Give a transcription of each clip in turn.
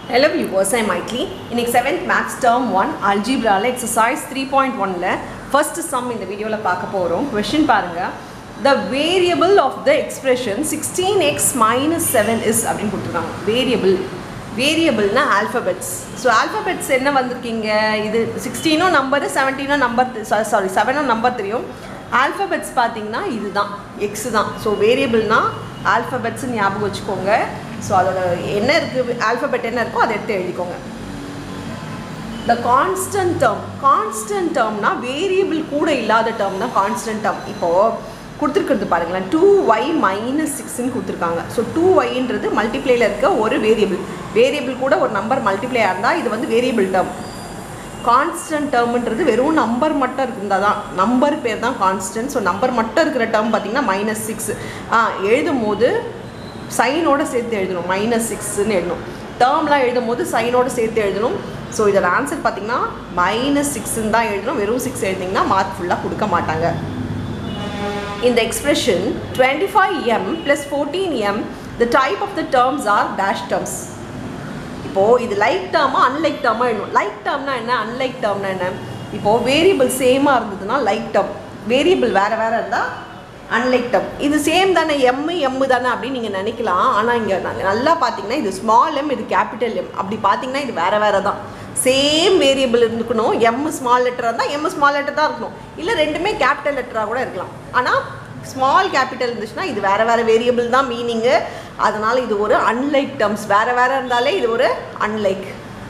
Hello viewers, I am Maitli. In 7th Maths Term 1 Algebra exercise 3.1 first sum in the video la paaka porom. Question parunga. The variable of the expression 16x minus 7 is appdin kuduthiranga. Variable na alphabets. So alphabets enna vandirkinga idu 16 number 17 number sorry 7 number theriyum. Alphabets pathina idu dhaan x dhaan. So variable na alphabets nu nyabagam vechukonga. So adoda enna irukku alphabet enna irukko adha eduthu eludhikonga. The constant term na variable kuda illada term na constant term. Ipo குடுத்திருக்கிறது பாருங்க 2y minus 6 ன்னு கொடுத்திருக்காங்க. So 2y ன்றது மல்டிப்ளைல இருக்க ஒரு variable கூட ஒரு number multiply ஆனா இது வந்து வேரியபிள் டேர்ம். கான்ஸ்டன்ட் டேர்ம்ன்றது வெறும் நம்பர் மட்டும் இருந்தாதான் நம்பர் பேர் தான் கான்ஸ்டன்ட். ஸோ நம்பர் மட்டும் இருக்கிற டேர்ம் பார்த்தீங்கன்னா -6 எழுதும் போது சைனோட சேர்த்து எழுதணும். -6ன்னு எழுதணும். டேர்ம்லாம் எழுதும் போது சைனோட சேர்த்து எழுதணும். ஸோ இதோட ஆன்சர் பார்த்தீங்கன்னா -6ன்னு தான் எழுதணும். வெறும் 6 எழுதிங்கன்னா மார்க் ஃபுல்லாக கொடுக்க மாட்டாங்க. In the expression 25m plus 14m, the type of the terms are dash terms. இப்போ இது லைக் டேர்மா அன்லைக் டேர்மா எழுதணும். லைக் டேர்ம்னா என்ன, அன்லைக் டேர்ம்னா என்ன? இப்போ வேரியபிள் சேமாக இருந்ததுன்னா லைக் டேர்ம், வேரியபிள் வேறு இருந்தால் அன்லைக் டேர்ம். இது சேம் தானே, எம் தானே அப்படின்னு நீங்கள் நினைக்கலாம். ஆனால் இங்கே நல்லா பார்த்தீங்கன்னா இது ஸ்மால் எம், இது கேபிட்டல் எம். அப்படி பார்த்தீங்கன்னா இது வேறு தான். சேம் வேரியபிள் இருந்துக்கணும். எம் ஸ்மால் லெட்டராக இருந்தால் எம் ஸ்மால் லெட்டர் தான் இருக்கணும். இல்லை ரெண்டுமே கேபிட்டல் லெட்டராக கூட இருக்கலாம். ஆனால் ஸ்மால் கேபிட்டல் இருந்துச்சுன்னா இது வேறு வேரியபிள் தான் மீனிங்கு. அதனால் இது ஒரு அன்லைக் டேர்ம்ஸ். வேறு இருந்தாலே இது ஒரு அன்லைக்.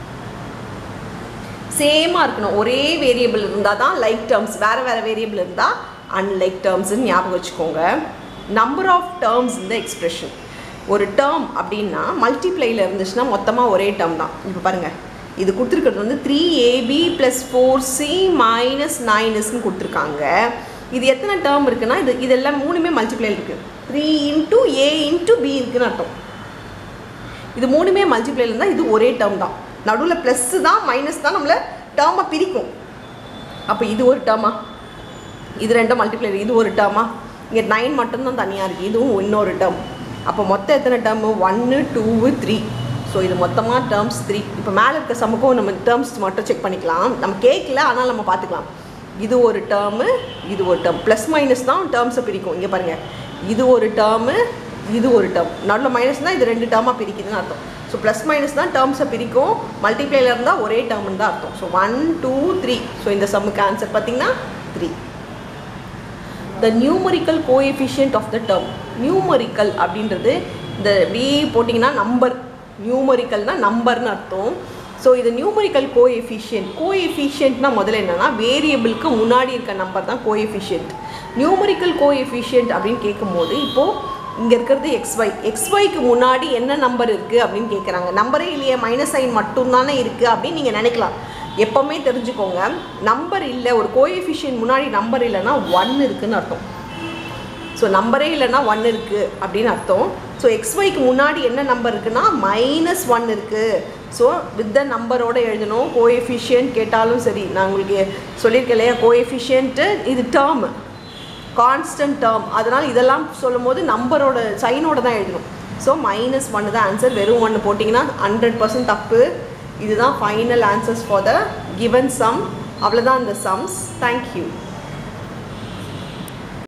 சேமாக இருக்கணும். ஒரே வேரியபிள் இருந்தால் தான் லைக் டேர்ம்ஸ், வேறு வேரியபிள் இருந்தால் அன்லைக் டேர்ம்ஸ்ன்னு ஞாபகம் வச்சுக்கோங்க. நம்பர் ஆஃப் டேர்ம்ஸ் இந்த எக்ஸ்பிரஷன். ஒரு டேர்ம் அப்படின்னா மல்டிப்ளையில் இருந்துச்சுன்னா மொத்தமாக ஒரே டேர்ம் தான். இப்போ பாருங்கள், இது கொடுத்துருக்கிறது வந்து 3ab + 4c - 9sன்னு கொடுத்துருக்காங்க. இது எத்தனை டேர்ம் இருக்குன்னா இதெல்லாம் மூணுமே மல்டிப்ளைல இருக்குது. 3 × a × b இருக்குன்னு அர்த்தம். இது மூணுமே மல்டிப்ளைல இருந்தால் இது ஒரே டேர்ம் தான். நடுவில் ப்ளஸ் தான் மைனஸ் தான் நம்மளை டேர்மை பிரிக்கும். அப்போ இது ஒரு டேர்மா, இது ரெண்டும் மல்டிப்ளைல, இது ஒரு டேர்மா. இங்கே 9 மட்டும்தான் தனியாக இருக்குது, இதுவும் இன்னொரு டேர்ம். அப்போ மொத்தம் எத்தனை டேர்மு? 1 2 3. ஸோ இது மொத்தமாக டேர்ம்ஸ் 3. இப்போ மேலே இருக்க சமக்கும் நம்ம டேர்ம்ஸ் மட்டும் செக் பண்ணிக்கலாம். நம்ம கேட்கல, ஆனால் நம்ம பார்த்துக்கலாம். இது ஒரு டேர்மு, இது ஒரு டேர்ம். ப்ளஸ் மைனஸ் தான் டேர்ம்ஸை பிரிக்கும். இங்கே பாருங்கள், இது ஒரு டேர்மு, இது ஒரு டேர்ம். நடுவில் மைனஸ் தான் இது ரெண்டு டேர்மாக பிரிக்குதுன்னு அர்த்தம். ஸோ ப்ளஸ் மைனஸ் தான் டேர்ம்ஸை பிரிக்கும். மல்டிப்ளைல இருந்தால் ஒரே டேர்ம்னு தான் அர்த்தம். ஸோ 1 2 3. ஸோ இந்த சம்முக்கு ஆன்சர் பார்த்தீங்கன்னா 3. The numerical coefficient of the term. Numerical அப்படின்றது இந்த வி போட்டிங்கன்னா நம்பர், நியூமரிக்கல்னா நம்பர்னு அர்த்தம். ஸோ இது நியூமரிக்கல் கோஎஃபிஷியன்ட்னா முதல்ல என்னென்னா வேரியபிளுக்கு முன்னாடி இருக்க நம்பர் தான் கோஎஃபிஷியன்ட். நியூமரிக்கல் கோஎஃபிஷியன்ட் அப்படின்னு கேட்கும்போது இப்போது இங்கே இருக்கிறது எக்ஸ்ஒய்க்கு முன்னாடி என்ன நம்பர் இருக்குது அப்படின்னு கேட்குறாங்க. நம்பரே இல்லையே, மைனஸ் சைன் மட்டும்தானே இருக்குது அப்படின்னு நீங்கள் நினைக்கலாம். எப்போவுமே தெரிஞ்சுக்கோங்க, நம்பர் இல்லை, ஒரு கோஎஃபிஷியன்ட் முன்னாடி நம்பர் இல்லைன்னா 1 இருக்குதுன்னு அர்த்தம். ஸோ நம்பரே இல்லைன்னா 1 இருக்குது அப்படின்னு அர்த்தம். ஸோ எக்ஸ்ஒய்க்கு முன்னாடி என்ன நம்பர் இருக்குன்னா -1 இருக்குது. ஸோ வித் த நம்பரோடு எழுதணும். கோஎஃபிஷியன்ட் கேட்டாலும் சரி, நான் உங்களுக்கு சொல்லியிருக்கேன் இல்லையா, கோஎஃபிஷியன்ட்டு இது டேர்ம், கான்ஸ்டன்ட் டேர்ம். அதனால் இதெல்லாம் சொல்லும் போது நம்பரோட சைனோட தான் எழுதணும். ஸோ -1 தான் ஆன்சர். வெறும் 1 போட்டிங்கன்னா 100% தப்பு. இதுதான் final answers for the given sum. அவ்வளோதான் இந்த சம்ஸ். தேங்க்யூ.